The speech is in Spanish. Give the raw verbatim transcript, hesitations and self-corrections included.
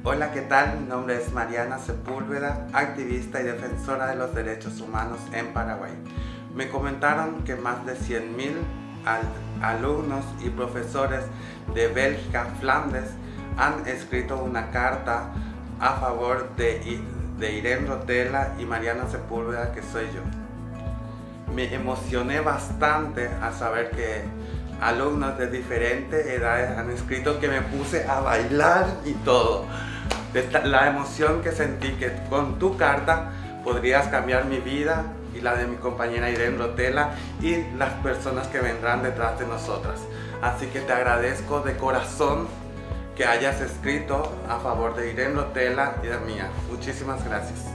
Hola, ¿qué tal? Mi nombre es Mariana Sepúlveda, activista y defensora de los derechos humanos en Paraguay. Me comentaron que más de cien mil al alumnos y profesores de Bélgica, Flandes, han escrito una carta a favor de, de Irene Rotella y Mariana Sepúlveda, que soy yo. Me emocioné bastante al saber que alumnos de diferentes edades han escrito, que me puse a bailar y todo. La emoción que sentí que con tu carta podrías cambiar mi vida y la de mi compañera Irene Rotella y las personas que vendrán detrás de nosotras. Así que te agradezco de corazón que hayas escrito a favor de Irene Rotella y de mía. Muchísimas gracias.